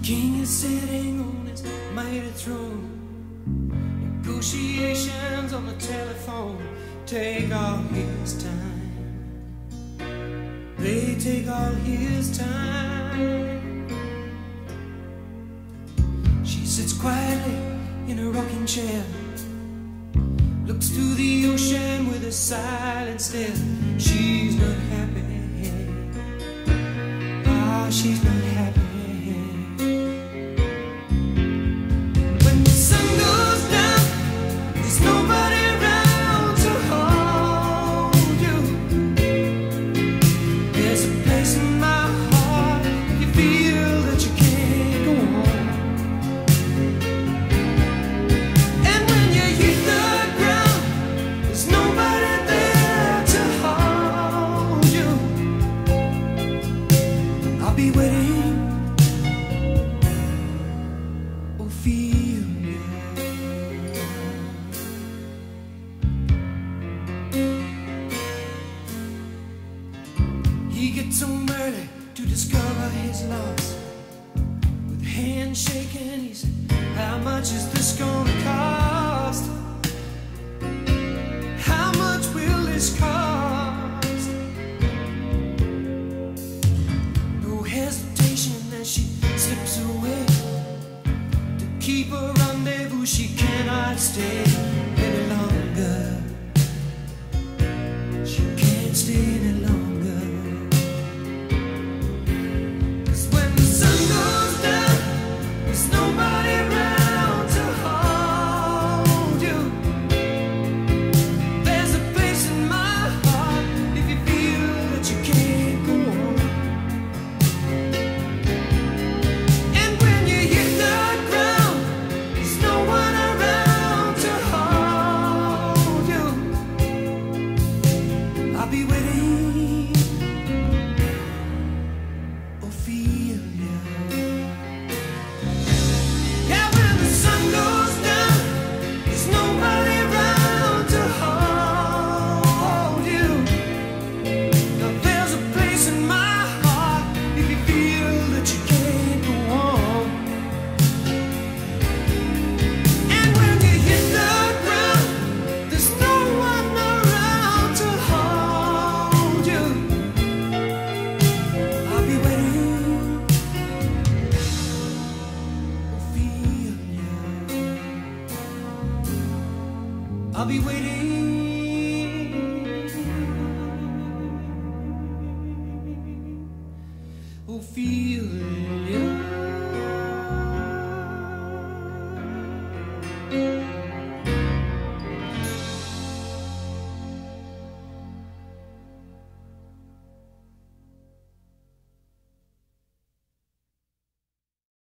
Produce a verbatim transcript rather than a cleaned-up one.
King is sitting on his mighty throne. Negotiations on the telephone take all his time. They take all his time. She sits quietly in a rocking chair, looks through the ocean with a silent stare. She's not happy. Ah, she's not happy. I'll be waiting, Ophelia. He gets home early to discover his loss. With hands shaking, he said, how much is this gonna cost? How much will this cost? No hesitation as she slips away to keep a rendezvous. She cannot stay any longer. She can't stay any longer. I'll be waiting, Ophelia. Yeah, when the sun goes down, there's nobody around to hold you. Now there's a place in my heart if you feel that you can't go on. And when you hit the ground, there's no one around to hold you. I'll be waiting, Ophelia. I'll be waiting, Ophelia.